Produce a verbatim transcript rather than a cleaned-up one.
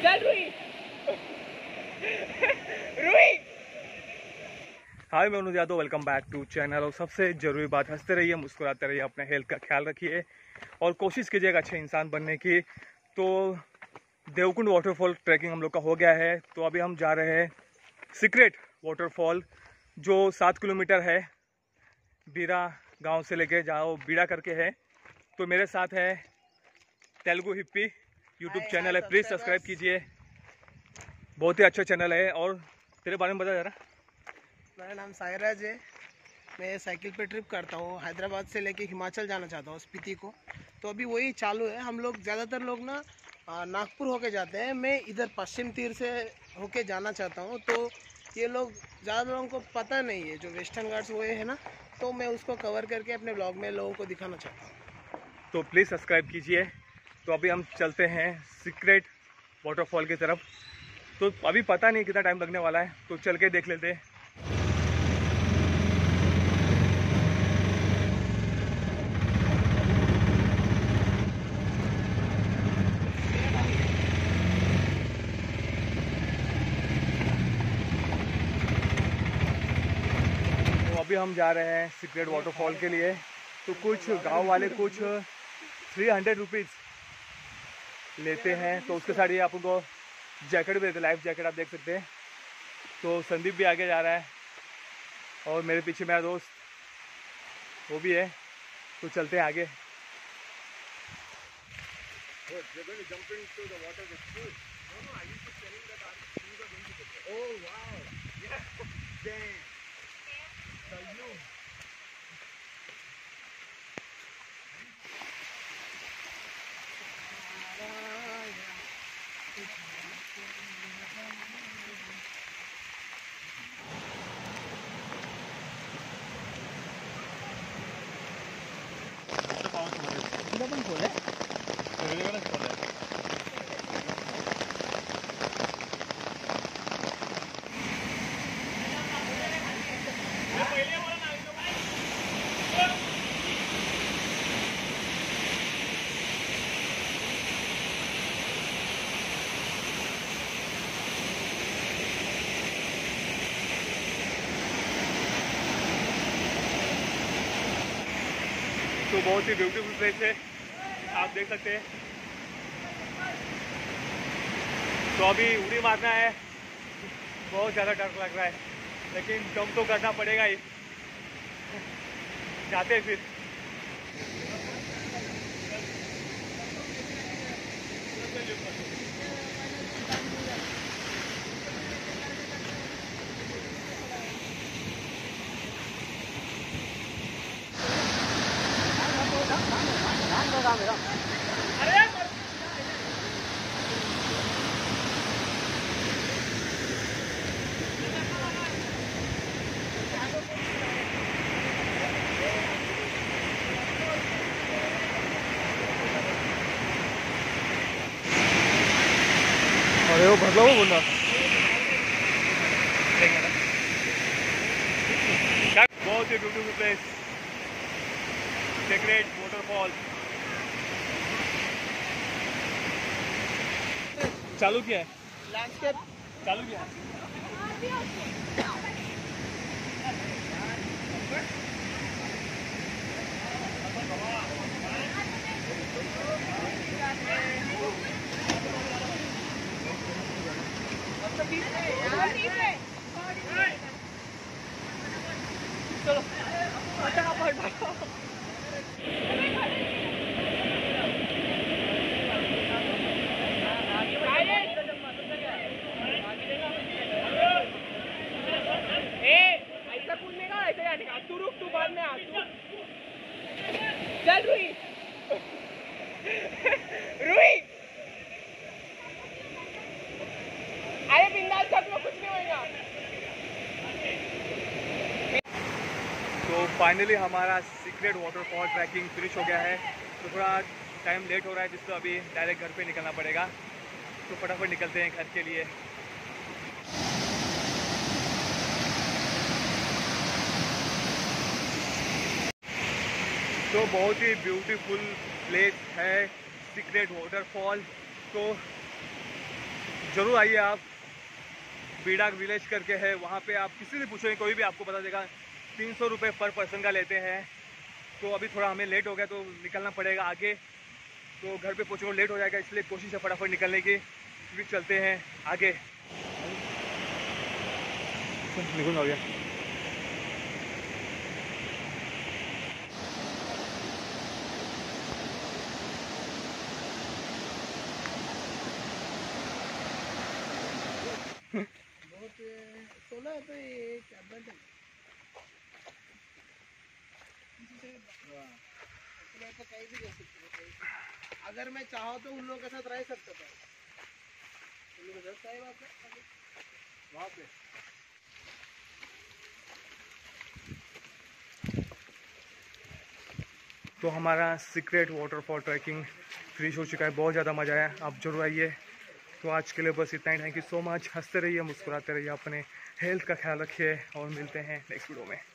चल रुई रुई। हाय, मैं Anuj Yadav, welcome back to channel. और सबसे ज़रूरी बात, हंसते रहिए, मुस्कुराते रहिए, अपने हेल्थ का ख्याल रखिए और कोशिश कीजिएगा अच्छे इंसान बनने की। तो देवकुंड वाटरफॉल ट्रैकिंग हम लोग का हो गया है, तो अभी हम जा रहे हैं सीक्रेट वाटरफॉल, जो सात किलोमीटर है बीरा गांव से लेके जाओ बीड़ा करके है। तो मेरे साथ है तेलुगु हिप्पी, यूट्यूब चैनल है, प्लीज़ सब्सक्राइब कीजिए, बहुत ही अच्छा चैनल है। और तेरे बारे में बता जरा। मेरा नाम सायराज है। मैं साइकिल पे ट्रिप करता हूँ, हैदराबाद से लेके हिमाचल जाना चाहता हूँ, स्पीति को। तो अभी वही चालू है। हम लोग ज़्यादातर लोग ना नागपुर होके जाते हैं, मैं इधर पश्चिम तीर से होके जाना चाहता हूँ। तो ये लोग ज़्यादा लोगों को पता नहीं है, जो वेस्टर्न घाट्स वो है ना, तो मैं उसको कवर करके अपने ब्लॉग में लोगों को दिखाना चाहता हूँ। तो प्लीज़ सब्सक्राइब कीजिए। तो अभी हम चलते हैं सीक्रेट वाटरफॉल की तरफ। तो अभी पता नहीं कितना टाइम लगने वाला है, तो चल के देख लेते हैं। तो अभी हम जा रहे हैं सीक्रेट वाटरफॉल के लिए। तो कुछ गांव वाले कुछ थ्री हंड्रेड रुपीज़ लेते हैं, तो उसके साथ ये आप उनको जैकेट भी देते, लाइफ जैकेट आप देख सकते हैं। तो संदीप भी आगे जा रहा है और मेरे पीछे मेरा दोस्त वो भी है। तो चलते हैं आगे। पण खोल है। तो बहुत ही ब्यूटीफुल प्लेस है, आप देख सकते हैं। तो अभी उड़ी मारना है, बहुत ज़्यादा डर लग रहा है, लेकिन दम तो करना पड़ेगा ही। जाते हैं फिर। अरे वो भर लो वो बोलना बहुत ही ब्यूटीफुल प्लेस, सीक्रेट वाटरफॉल। चालू किया है, लैंडस्केप चालू किया है। चलो फटाफट भागो। ऐसा कूदने का, ऐसे जाने का। तू रुक, तू बाद में आ। तू चल रुई रुई। अरे बिंदास कर, कुछ नहीं होगा। तो फाइनली हमारा सीक्रेट वाटरफॉल ट्रैकिंग फिनिश हो गया है। तो थोड़ा टाइम लेट हो रहा है, जिससे अभी डायरेक्ट घर पे निकलना पड़ेगा। तो फटाफट निकलते हैं घर के लिए। तो बहुत ही ब्यूटीफुल प्लेस है सीक्रेट वाटरफॉल। तो ज़रूर आइए आप। बीडाग विलेज करके है, वहाँ पे आप किसी से पूछेंगे कोई भी आपको बता देगा। तीन सौ रुपये पर पर्सन का लेते हैं। तो अभी थोड़ा हमें लेट हो गया तो निकलना पड़ेगा आगे, तो घर पे पहुँचने को लेट हो जाएगा, इसलिए कोशिश है फटाफट निकलने की। फिर चलते हैं आगे। निकल हो गया। बहुत सोना है तो ये क्या बंद है। तो कहीं भी जा सकते हो, अगर मैं चाहूँ तो उन लोगों के साथ रह सकता था। उन लोगों के साथ सही बात है वहाँ पे। तो हमारा सीक्रेट वाटरफॉल ट्रैकिंग फिनिश हो चुका है। बहुत ज़्यादा मज़ा आया, आप जरूर आइए। तो आज के लिए बस इतना ही। Thank you so much. हंसते रहिए, मुस्कुराते रहिए, अपने हेल्थ का ख्याल रखिए और मिलते हैं नेक्स्ट वीडियो में।